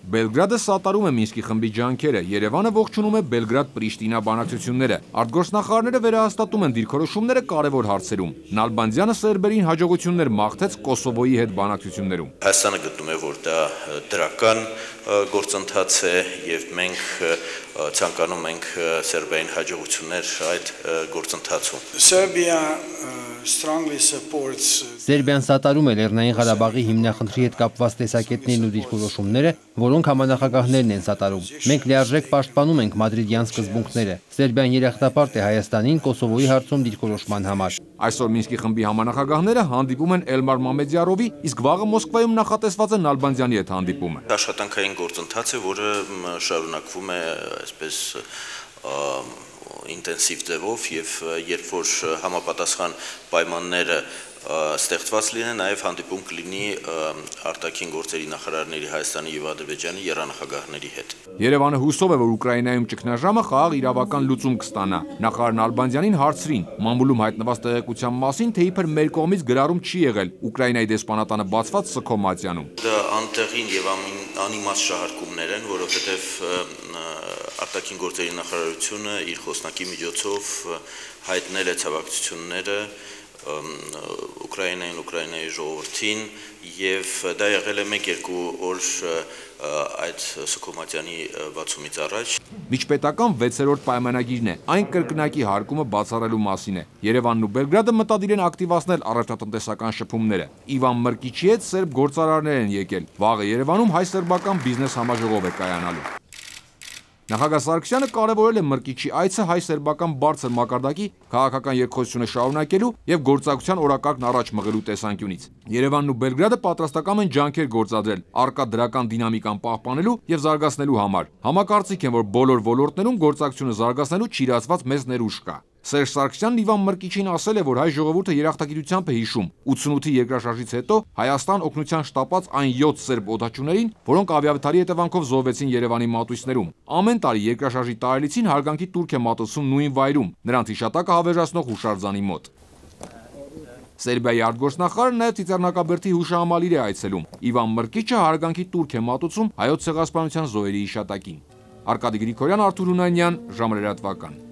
Բելգրադը սատարում է Մինսկի խմբի ջանքերը, Երևանը ողջունում է Բելգրադ-Պրիշտինա բանակցությունները։ Արտգործնախարարները վերահաստատում են դիրքորոշումները կարևոր հարցերում։ Նալբանդյանը սերբերին հաջողություններ մաղթեց Կոսովոյի հետ բանակցություններում։ Հայաստանը գտնում է, որ դա դրական գործընթաց է եւ մենք ցանկանում ենք Սերբիային հաջողություններ այդ գործընթացում։ Սերբիան սատարում է Լեռնային Ղարաբաղի հիմնախնդրի հետ կապված տեսակետներն ու դիրքորոշումները, որոնք համանախագահներն են սատարում։ Մենք լիարժեք պաշտպանում ենք մադրիդյան սկզբունքները։ Սերբիան երախտապարտ է Հայաստանին Կոսովոյի հարցում դիրքորոշման համար։ Այսօր Մինսկի խմբի համանախագահները հանդիպում են Էլմար Մամեդյարովի, իսկ վաղը Մոսկվայում նախատեսված է Նալբանդյանի հետ հանդիպումը։ Աշխատանքային գործընթաց է, որը շարունակվում է այսպես ինտենսիվ ձևով եւ երբ որ համապատասխան պայմանները ստեղծված լինեն, նաև հանդիպում կլինի արտաքին գործերի նախարարների Հայաստանի եւ Ադրբեջանի եռանախագահների հետ։ Երևանը հուսով է, որ Ուկրաինայում ճգնաժամը խաղաղ իրավական լուծում կստանա։ Նախարար Նալբանդյանին հարցրին մամուլում հայտնված տեղեկության մասին, թե իբր մեր կողմից գրառում չի եղել Ուկրաինայի դեսպանատանը բացված Սքոմատյանում։ Դա անտեղին եւ անիմաստ շահարկումներ են, որովհետեւ արտաքին գործերի նախարարությունը իր խոսնակի միջոցով հայտնել է ցավակցությունները Ուկրաինային, Ուկրաինայի ժողովրդին եւ դա եղել է 1-2 օր այդ Սքոմատյանի բացումից առաջ։ Միջպետական 6-րդ պայմանագիրն է, այն կրկնակի հարկումը բացառելու մասին է։ Երևանն ու Բելգրադը մտադիր են ակտիվացնել առևտրատնտեսական շփումները։ Իվան Մրկիչի հետ սերբ գործարարներ են եկել։ Վաղը Երևանում հայ-սերբական բիզնես համաժողով է կայանալու։ Նախագահ Սարգսյանը կարևորել է Մրկիչի այցը հայ-սերբական բարձր մակարդակի քաղաքական երկխոսությունը շարունակելու եւ գործակցության օրակարգն առաջ մղելու տեսանկյունից։ Երևանն ու Բելգրադը պատրաստական են ջանքեր գործադրել առկա դրական դինամիկան պահպանելու եւ զարգացնելու համար։ Համակարծիք են, որ բոլոր ոլորտներում գործակցությունը զարգացնելու չիրացված մեծ ներուժ կա։ Սերժ Սարգսյանն Իվան Մրկիչին ասել է, որ հայ ժողովուրդը երախտագիտությամբ է հիշում 88-ի երկրաշարժից հետո Հայաստան օգնության շտապած այն 7 սերբ օդաչուներին, որոնք ավիավթարի հետևանքով զոհվեցին Երևանի մատույցներում։ Ամեն տարի երկրաշարժի տարելիցին հարգանքի տուրք է մատուցվում նույն վայրում, նրանց հիշատակը հավերժացնող հուշարձանի մոտ։ Սերբիայի արտգործնախարարը նաև Ծիծեռնակաբերդի հուշահամալիր է այցելում։ Իվան Մրկիչը հարգանքի տուրք է մատուցում հայոց ցեղասպանության զոհերի հիշատակին։ Արկադի Գրիգորյան, Արթուր Հունանյան, ժամը լրատվական։